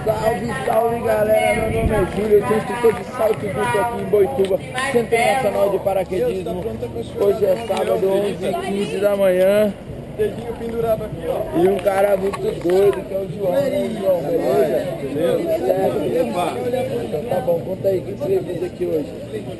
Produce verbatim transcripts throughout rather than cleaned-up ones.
Salve, salve galera, meu nome é Júlio, eu sou instrutor de salto duplo aqui em Boituva, Centro Nacional de Paraquedismo. Hoje é sábado, onze e quinze da manhã. Dedinho pendurado aqui, ó. E um cara muito doido, que é o João, né, João? Beleza? Beleza? Certo? Então tá bom, conta aí, o que você veio fazer aqui hoje?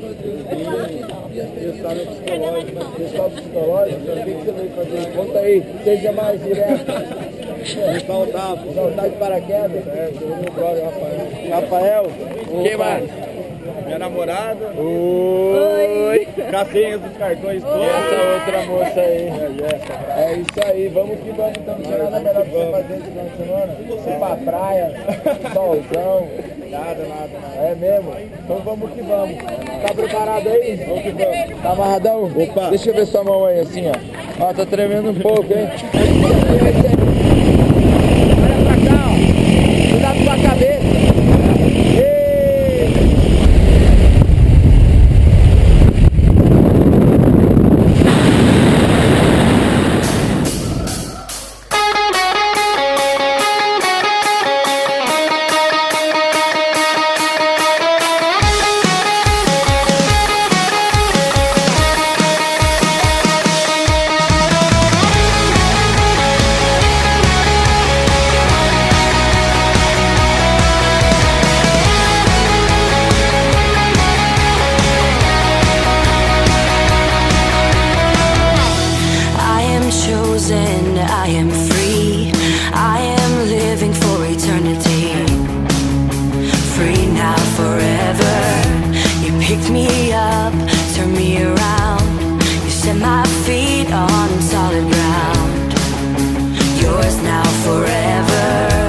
Testar no psicológico, né? Pessoal psicológico, o que você veio fazer? Conta aí, seja mais direto. Me faltava. Saltar de paraquedas? É, eu meu brother, Rafael. Rafael? Quem mais? Minha namorada. Oi! Casinhas dos cartões E todos. essa outra moça aí? É, É isso aí, vamos que vamos, então não tem nada melhor pra você fazer esse final de semana? Ir pra praia, solzão. Nada, nada, nada. É mesmo? Então vamos que vamos. Tá preparado aí? Vamos que vamos. Tá amarradão? Opa. Deixa eu ver sua mão aí assim, ó. Ó, tá tremendo um pouco, hein? Olha pra cá, ó. Cuidado com a cabeça. Ei. I am free, I am living for eternity. Free now, forever. You picked me up, turned me around. You set my feet on solid ground. Yours now, forever.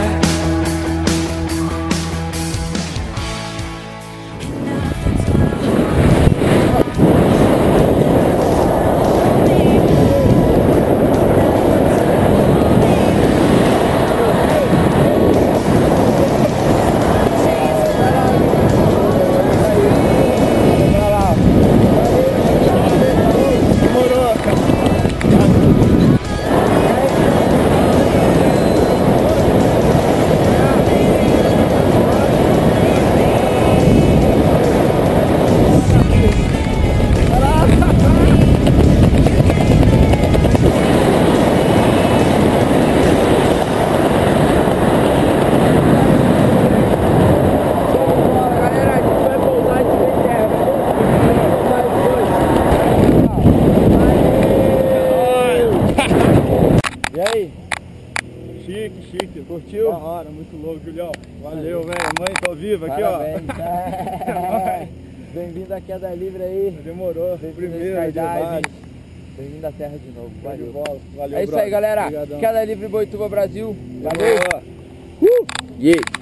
E aí? Chique, chique. Curtiu? Da hora, muito louco, Julião. Valeu, velho. Mãe, tô viva aqui, ó. Parabéns. Bem-vindo à Queda Livre aí. Demorou. Primeiro, Bem-vindo à Terra de novo. Valeu. Valeu, É isso aí, galera. Obrigadão. Queda Livre Boituva, Brasil. Valeu. Valeu. Uh! Yeah.